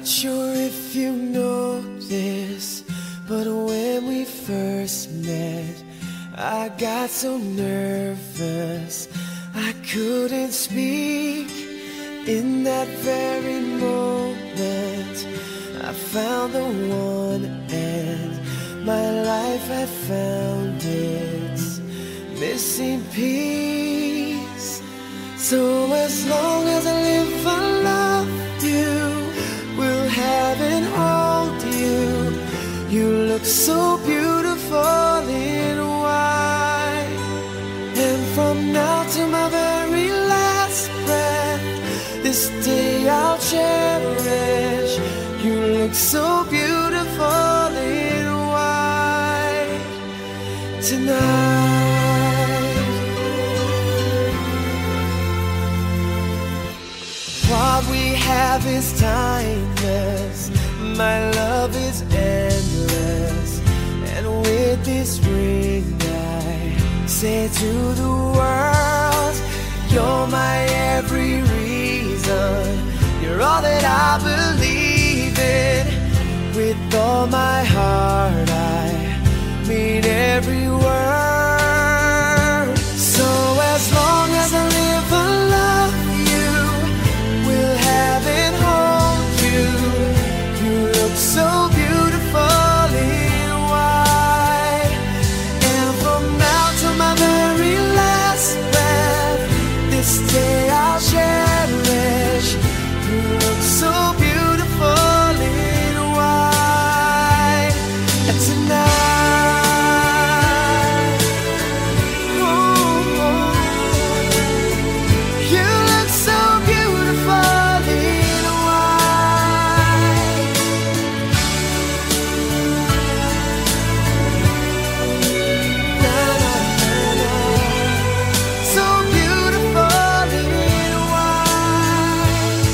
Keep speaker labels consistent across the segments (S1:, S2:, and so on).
S1: Not sure if you know this, but when we first met, I got so nervous I couldn't speak. In that very moment, I found the one, and my life had found its missing piece. So as long as I live, I love you, will have and hold you. You look so beautiful in white, and from now to my very last breath, this day I'll cherish. You look so beautiful in white tonight. What we have is timeless, my love is endless, and with this ring I say to the world, you're my every reason, you're all that I believe in. With all my heart I mean every word. So as long as I live, I love you, will have and hold you. You look so beautiful in white, and from now to my very last breath, this day I'll cherish. You look so beautiful in white tonight. Oh, you look so beautiful in white. Na, na, na, na. So beautiful in white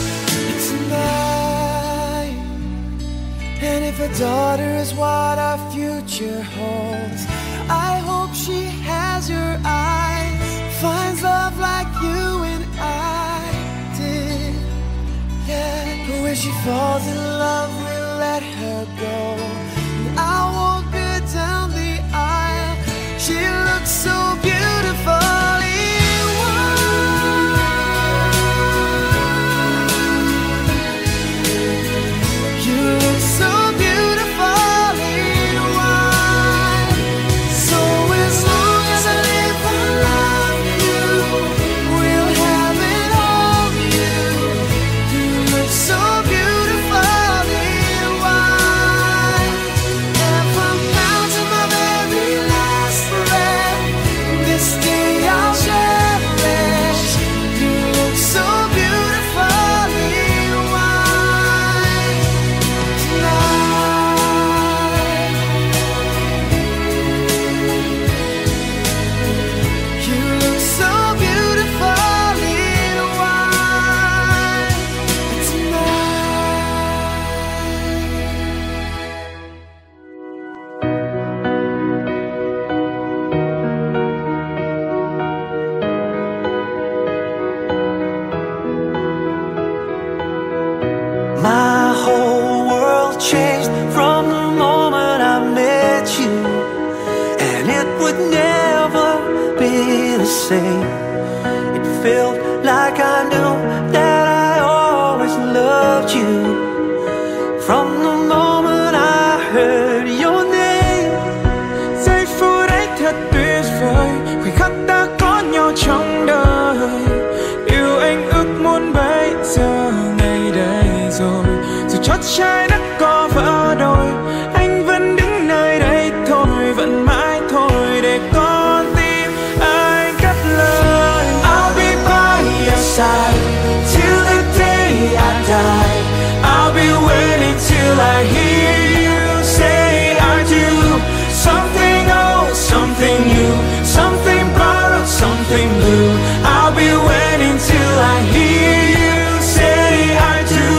S1: tonight. And if a daughter is what our future holds, I hope she has your eyes, finds love like you and I did. Yeah, but when she falls in love, we'll let her go, and I'll walk her down the aisle. She looks so beautiful in white. You look so beautiful in white. So as long as I live, I love you, will have and hold you. You look so beautiful in white, and from now to my very last breath, this day I'll cherish. You look so beautiful in white tonight. You look so beautiful in white tonight.
S2: My whole world changed from the moment I met you, and it would never be the same. It felt like I knew that I always loved you. From the moment I heard your name, giây phút ấy thật tuyệt vời, khoảnh khắc ta có nhau trong đời. Điều anh ước muốn bây giờ ngày đây rồi, dù chót trái đất có vỡ đôi, anh vẫn đứng nơi đây thôi, vẫn mãi thôi để con tim anh cất lời. I'll be by your side till the day I die. I'll be waiting till I hear you say I do. Something old, something new, something borrowed, something blue. I'll be waiting till I hear you say I do.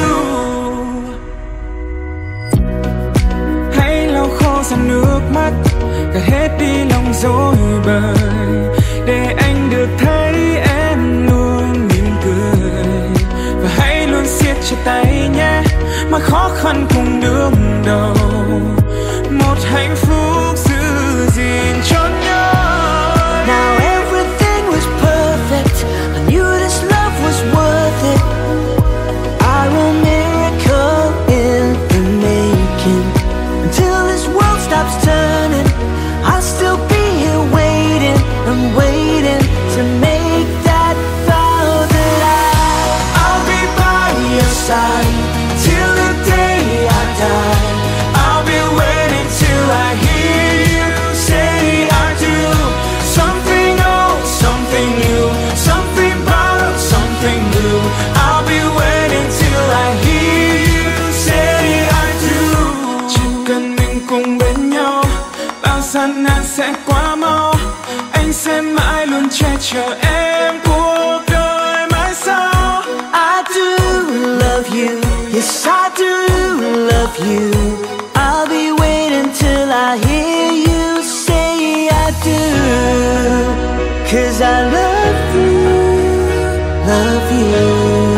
S2: Hãy lau khô dòng nước mắt, gạt hết đi lòng dối bời, để anh được thấy em luôn mỉm cười. Và hãy luôn siết chặt tay nhé, mà khó
S3: khăn cùng đương đầu, một hạnh phúc giữ gìn cho nhau.
S1: Now everything was perfect. I knew this love was worth it. I will miracle in the making. Until this world stops turning, I'll still be here waiting and waiting to make that vow that I'll be by your side till the day I die. I'll be waiting till I hear you say I do. Something old, something new, something borrowed, something new. I'll be waiting till I hear you say I do.
S3: Chỉ cần mình cùng bên nhau, bao gian nan sẽ qua mau. Anh sẽ mãi luôn che chở em cuộc đời mãi sau.
S1: I do love you, yes I do love you. I'll be waiting till I hear you say I do. 'Cause I love you, love you.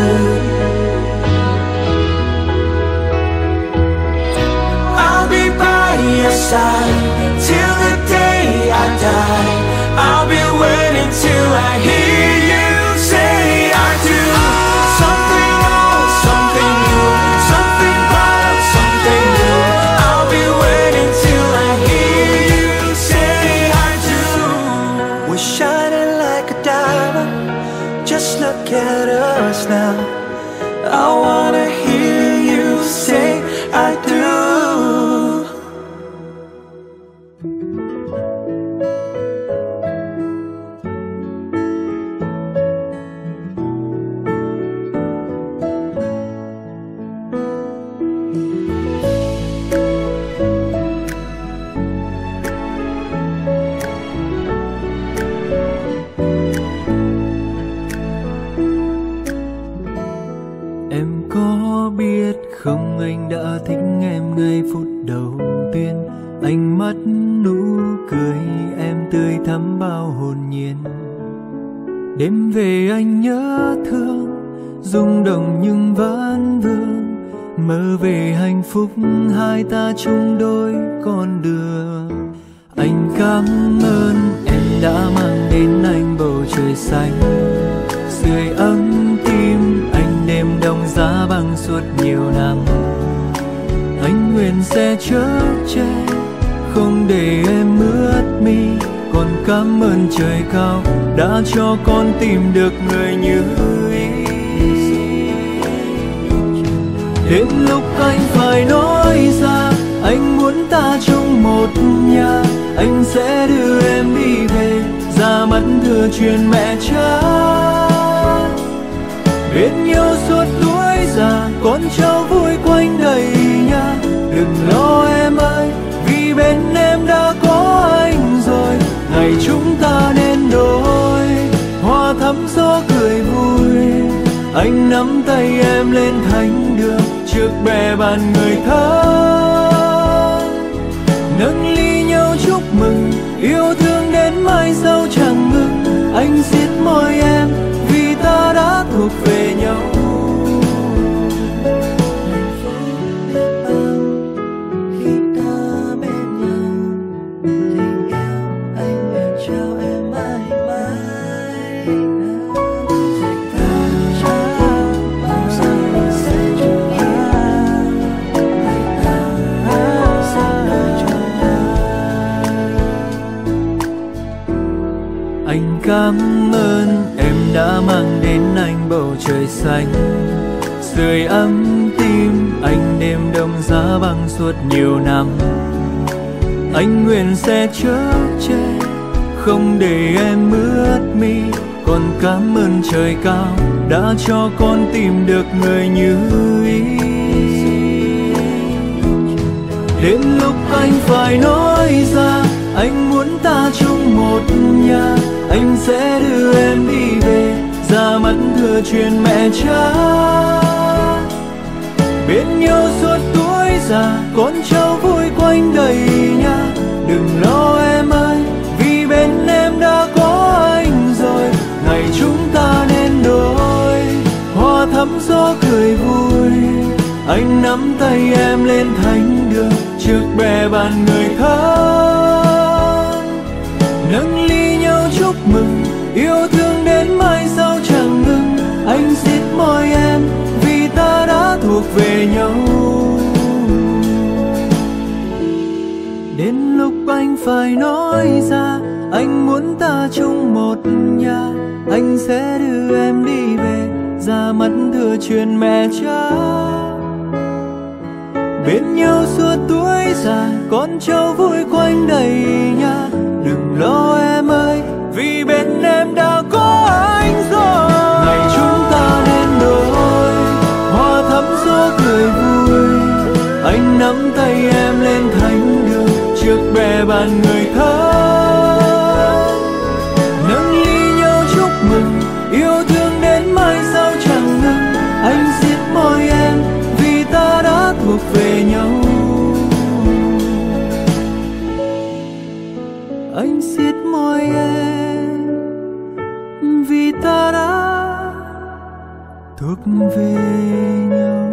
S1: I'll be by your side till the day I die. I'll be waiting till I hear you say I do. Something old, something new, something borrowed, something new. I'll be waiting till I hear you say I do.
S2: We're shining like a diamond. Just look at us now. I wanna hear you say I do.
S4: Em có biết không, anh đã thích em ngay phút đầu tiên. Ánh mắt nụ cười em tươi thắm bao hồn nhiên. Đêm về anh nhớ thương, rung động nhưng vẫn vương. Mơ về hạnh phúc hai ta chung đôi con đường. Anh cảm ơn em đã mang đến anh bầu trời xanh, sưởi ấm tim anh đêm đông giá băng suốt nhiều năm. Anh nguyện sẽ chở che, không để em ướt mi. Còn cảm ơn trời cao đã cho con tìm được người như ý. Đến lúc anh phải nói ra, anh muốn ta chung một nhà. Anh sẽ đưa em đi về, ra mắt thừa truyền mẹ cha. Bên nhau suốt tuổi già, con cháu vui quanh đầy nhà. Đừng lo em ơi, vì bên em đã có anh rồi. Ngày chúng ta nên đôi, hoa thắm gió cười vui. Anh nắm tay em lên thánh đường, trước bè bàn người thân. Nâng ly nhau chúc mừng, yêu thương đến mai sau chẳng ngừng. Anh siết môi em, vì ta đã thuộc về nhau. Anh cảm ơn em đã mang đến anh bầu trời xanh, sưởi ấm tim anh đêm đông giá băng suốt nhiều năm. Anh nguyện sẽ chở che, không để em ướt mi. Còn cảm ơn trời cao đã cho con tìm được người như ý. Đến lúc anh phải nói ra, anh muốn ta chung một nhà. Anh sẽ đưa em đi về, ra mắt thừa truyền mẹ cha. Bên nhau suốt tuổi già, con cháu vui quanh đầy nhà. Đừng lo em ơi, vì bên em đã có anh rồi. Ngày chúng ta nên đôi, hoa thắm gió cười vui. Anh nắm tay em lên thánh đường trước bè bàn người thân, nâng ly nhau chúc mừng yêu thương đến mai sau chẳng ngừng. Anh siết môi em vì ta đã thuộc về nhau. Đến lúc anh phải nói ra anh muốn ta chung một nhà, anh sẽ đưa em đi về ra mắt thừa truyền mẹ cha. Bên nhau suốt tuổi già con cháu vui quanh đầy nhà. Đừng lo em ơi vì bên em đã có anh rồi. Ngày chúng ta nên đôi hoa thắm gió cười vui. Anh nắm tay em lên thánh đường trước bè bàn người thân, nâng ly nhau chúc mừng yêu thương đến mai sau chẳng ngừng. Anh siết môi em vì ta đã thuộc về nhau. Anh siết môi em vì ta đã thuộc về nhau.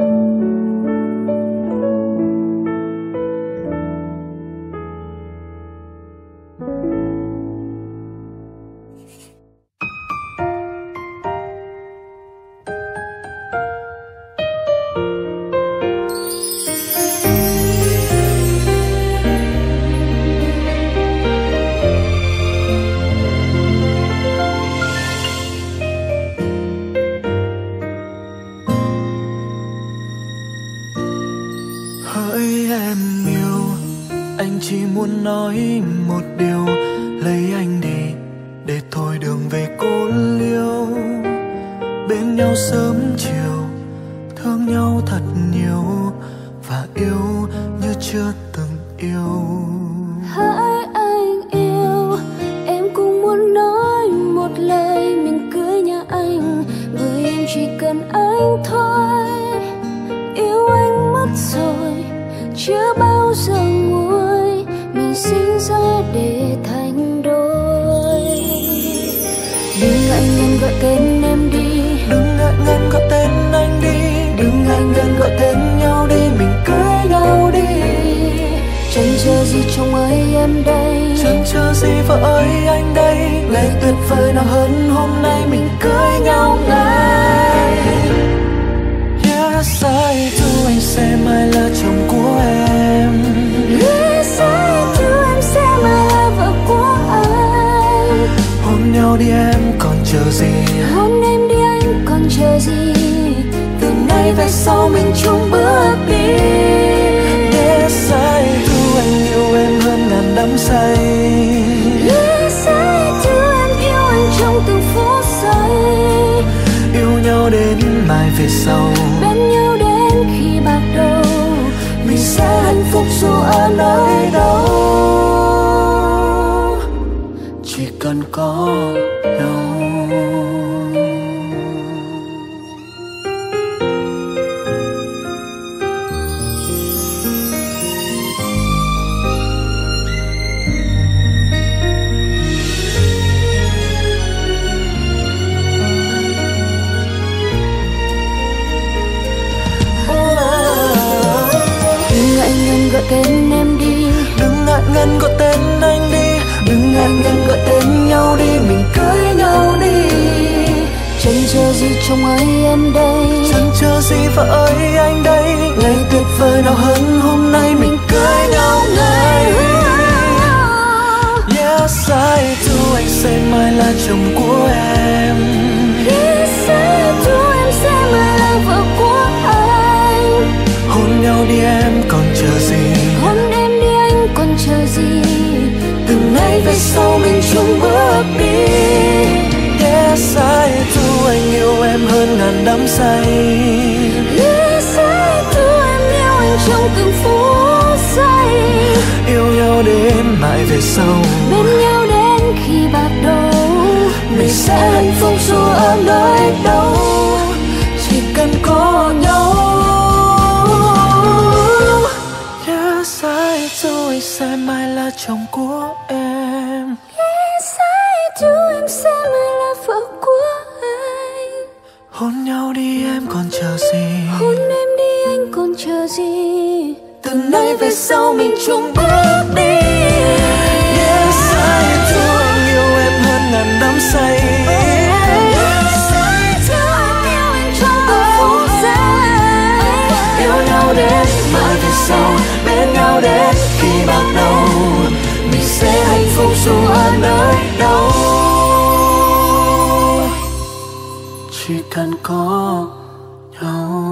S2: Muốn nói một điều, lấy anh đi để thôi đường về cô liêu. Bên nhau sớm chiều, thương nhau thật nhiều và yêu như chưa từng yêu.
S5: Hỡi anh yêu, em cũng muốn nói một lời mình cưới nhà anh, bởi em chỉ cần anh thôi. Yêu anh mất rồi, chưa bao giờ nguôi, mình sinh ra để thành đôi. Đừng ngại ngần gọi tên em đi,
S2: đừng ngại ngần gọi tên anh đi, đừng ngại ngần gọi tên nhau đi, mình cưới nhau đi.
S5: Chẳng chờ gì chồng ơi em đây,
S2: chẳng chờ gì vợ ơi anh đây. Ngày tuyệt vời nào hơn hôm nay mình cưới nhau ngay. Yes, I do, anh sẽ mãi là chồng của em.
S5: Yes, I do, em sẽ mãi là vợ của anh.
S2: Hôn nhau đi em còn chờ gì,
S5: hôn em đi anh còn chờ gì.
S2: Từ nay về sau mình chung bước đi. Yes, I do, anh yêu em hơn ngàn đắm say.
S5: Yes, I do, em yêu anh trong từng phút giây.
S2: Yêu nhau đến mai về sau,
S5: bên nhau đến khi bạc đầu.
S2: Mình sẽ hạnh phúc dù ở nơi đâu, chỉ cần có nhau.
S5: Gọi tên em đi,
S2: đừng ngại ngần gọi tên anh đi, đừng ngại ngần gọi tên nhau đi, mình cưới nhau đi.
S5: Chẳng chờ gì chồng ơi em đây,
S2: chẳng chờ gì vợ ơi anh đây. Ngày tuyệt vời nào hơn hôm nay mình cưới nhau ngay. Yes, I do, anh sẽ mãi là chồng của em.
S5: Yes, I do, em sẽ mãi là vợ của anh.
S2: Hôn nhau đi em còn chờ gì,
S5: hôn em đi anh còn chờ gì.
S2: Từ nay về sau mình chung bước đi. Yes, I do, anh yêu em hơn ngàn đắm say.
S5: Yes, I do, em yêu anh trong từng phút giây.
S2: Yêu nhau đến mãi về sau,
S5: bên nhau đến khi bạc đầu.
S2: Mình sẽ hạnh phúc dù ở nơi đâu, chỉ cần có nhau. Yes, I do, anh sẽ mãi là chồng của em.
S5: Yes, I do, em sẽ mãi là vợ của anh.
S2: Hôn nhau đi em còn chờ gì,
S5: hôn em đi anh còn chờ gì?
S2: Từ nay về sau mình chung bước đi. Yes, I do anh yêu em hơn ngàn đắm say. Yêu nhau đến mãi về sau, bên nhau đến khi bạc đầu. Mình sẽ hạnh phúc dù ở nơi đâu. Chỉ cần có nhau.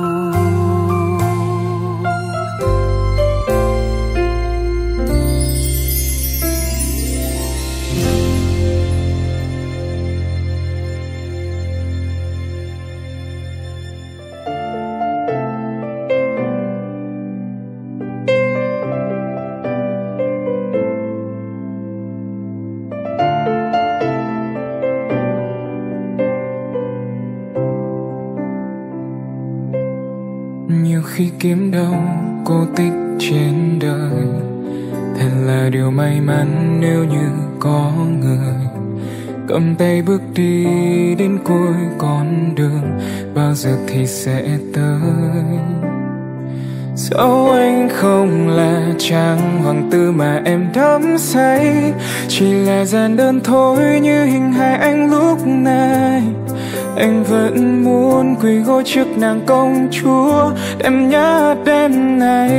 S3: Nhiều khi kiếm đâu cô tích trên đời, thật là điều may mắn nếu như có người cầm tay bước đi đến cuối con đường. Bao giờ thì sẽ tới? Dẫu anh không là chàng hoàng tử mà em đắm say, chỉ là gian đơn thôi như hình hài anh lúc này. Anh vẫn muốn quỳ gối trước nàng công chúa, đêm nhớ đêm này.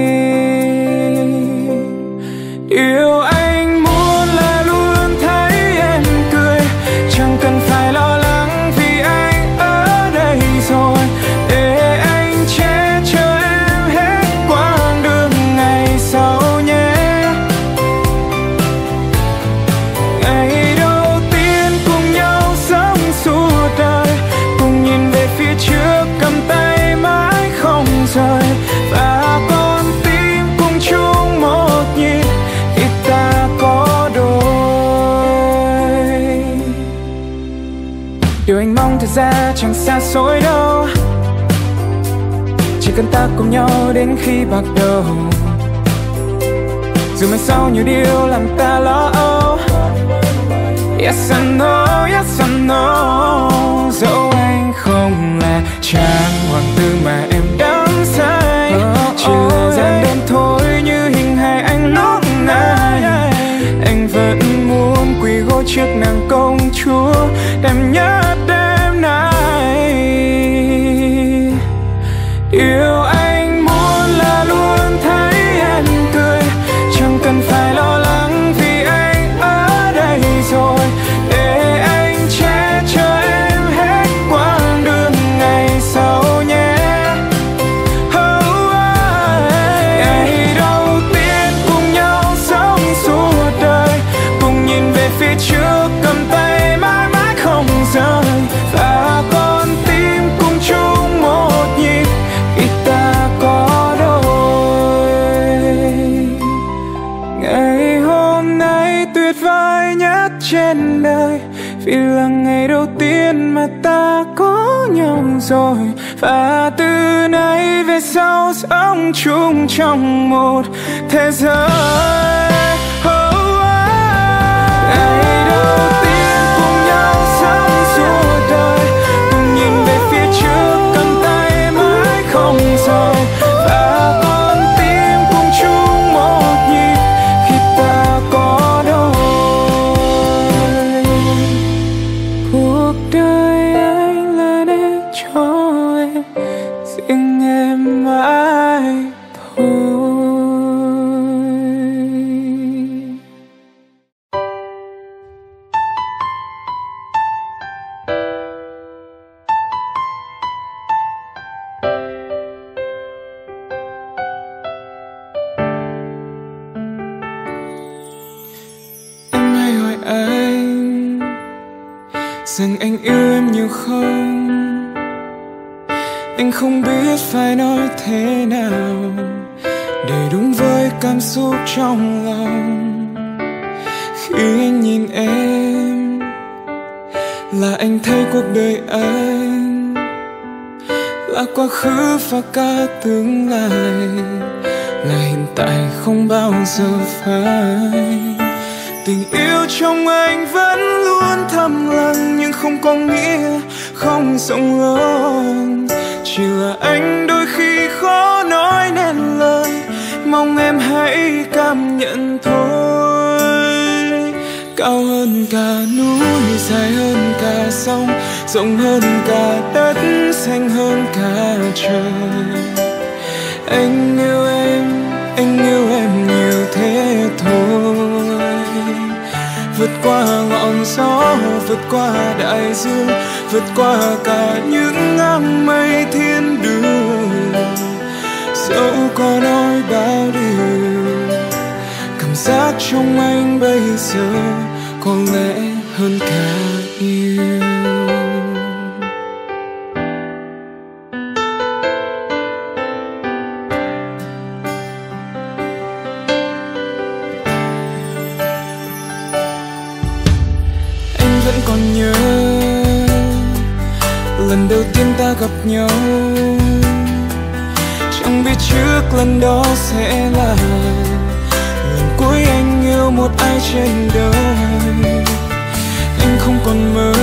S3: Điều anh muốn là luôn thấy em cười, chẳng cần phải lo lắng vì anh ở đây rồi. Để anh che chở em hết quãng đường ngày sau nhé. Ngày đầu tiên cùng nhau sống suốt đời, cùng nhìn về phía trước cầm tay mãi không rời. Và con tim cùng chung một nhịp khi ta có đôi. Điều anh mong thật ra chẳng xa xôi đâu, chỉ cần ta cùng nhau đến khi bạc đầu. Dù mai sau nhiều điều làm ta lo âu. Yes I know, yes I know. Dẫu anh không là chàng hoàng tử mà em đắm say, chỉ là gian đơn thôi như hình hài anh lúc này. Anh vẫn muốn quỳ gối trước nàng công chúa, đêm nhất đêm này. Điều anh muốn là luôn thấy em cười, chẳng cần phải lo lắng vì anh ở đây rồi. Để anh che chở em hết quãng đường ngày sau nhé. Ngày đầu tiên cùng nhau sống suốt đời, cùng nhìn về phía trước cầm tay mãi mãi không rời. Và con tim cùng chung một nhịp khi ta có đôi. Ngày hôm nay tuyệt vời nhất trên đời, vì là ngày đầu tiên mà ta có nhau rồi. Và từ nay về sau sống chung trong một thế giới. Ngày đầu tiên cùng nhau sống suốt đời, cùng nhìn về phía trước cầm tay mãi không rời. Và con tim cùng chung một nhịp khi ta có đôi. Cuộc đời anh là để cho em, riêng em mãi thôi. Em hay hỏi anh rằng anh yêu em nhiều không. Anh không biết phải nói thế nào để đúng với cảm xúc trong lòng. Khi anh nhìn em là anh thấy cuộc đời anh là quá khứ và cả tương lai, là hiện tại không bao giờ phai. Tình yêu trong anh vẫn luôn thầm lặng, nhưng không có nghĩa không rộng lớn. Chỉ là anh đôi khi mong em hãy cảm nhận thôi. Cao hơn cả núi, dài hơn cả sông, rộng hơn cả đất, xanh hơn cả trời. Anh yêu em nhiều thế thôi. Vượt qua ngọn gió, vượt qua đại dương, vượt qua cả những áng mây thiên đường. Dẫu có nói bao điều, cảm giác trong anh bây giờ có lẽ hơn cả yêu. Còn nhớ lần đầu tiên ta gặp nhau, chẳng biết trước lần đó sẽ là lần cuối anh yêu một ai trên đời. Anh không còn mơ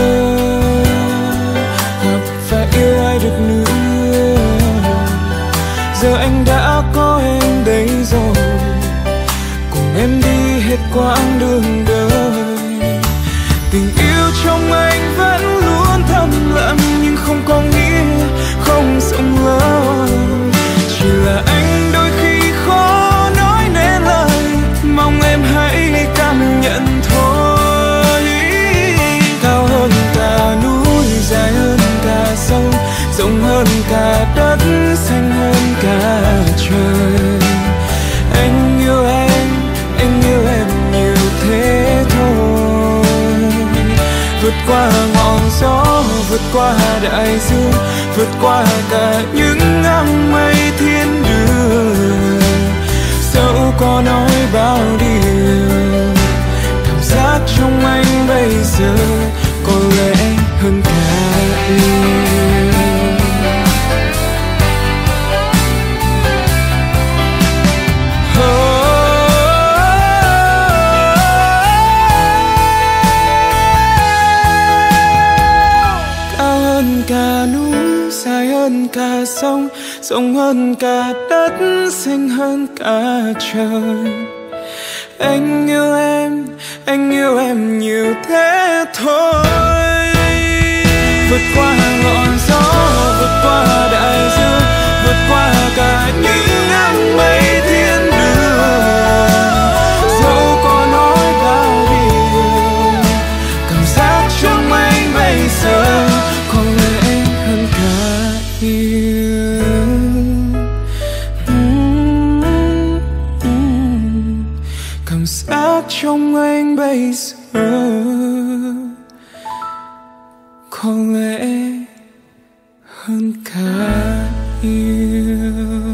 S3: gặp và yêu ai được nữa. Giờ anh đã có em đây rồi, cùng em đi hết quãng đường đời. Tình yêu trong anh vẫn luôn thầm lặng, nhưng không có nghĩa không rộng lớn. Chỉ là anh đôi khi khó nói nên lời, mong em hãy cảm nhận thôi. Cao hơn cả núi, dài hơn cả sông, rộng hơn cả đất, xanh hơn cả trời. Anh yêu em nhiều thế thôi. Vượt qua ngọn gió, vượt qua đại dương, vượt qua cả những áng mây thiên đường. Dẫu có nói bao điều, cảm giác trong anh bây giờ có lẽ hơn cả yêu. Cả núi, dài hơn cả sông, rộng hơn cả đất, xanh hơn cả trời. Anh yêu em nhiều thế thôi. Vượt qua ngọn gió, vượt qua đại dương, vượt qua cả những áng mây thiên đường. Dẫu có nói bao điều, cảm giác trong anh bây giờ có lẽ hơn cả yêu. Cảm giác trong anh bây giờ có lẽ hơn cả yêu.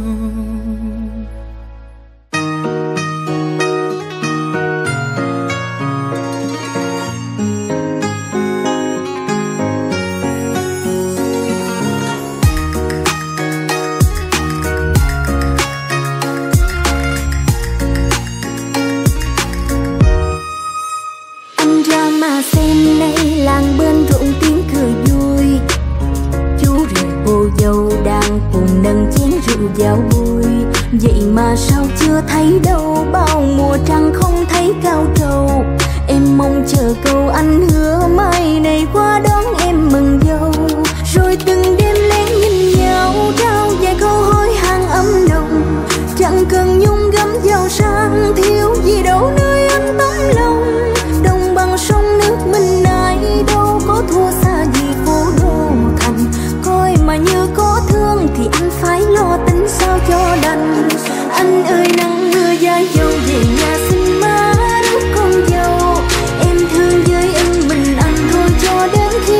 S5: Làng bên rộn tiếng cười vui, chú rể cô dâu đang cùng nâng chén rượu vào bùi. Vậy mà sao chưa thấy đâu, bao mùa trăng không thấy cao trầu. Em mong chờ câu anh hứa mai này qua đón em mừng dâu. Rồi từng đêm lén nhìn nhau, trao vài câu hỏi hàng ấm nồng. Chẳng cần nhung gấm giàu sang, thiếu gì đâu nơi anh tấm lòng. Đồng bằng sông nước mình này đâu có thua xa gì phố đô thành. Coi mà như có thương thì anh phải lo tính sao cho đành. Anh ơi nắng mưa giá dâu về nhà xin má đứa con dâu. Em thương với em mình anh thôi cho đến khi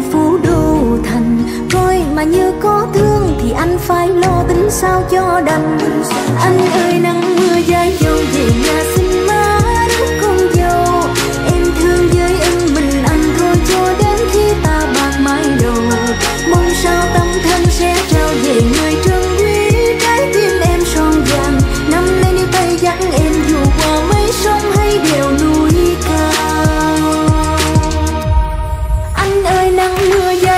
S5: phú đô thành. Coi mà như có thương thì anh phải lo tính sao cho đành. Anh ơi nắng mưa giá dâu về nhà xin má đứa con dâu. Em thương với em mình anh thôi cho đến khi ta bạc mái đầu. Mong sao tâm thân sẽ trao về người trân quý trái tim em son vàng. Năm nay nếu tay dắt em dù qua mấy sông hay đèo núi cao. Anh ơi nắng mưa giá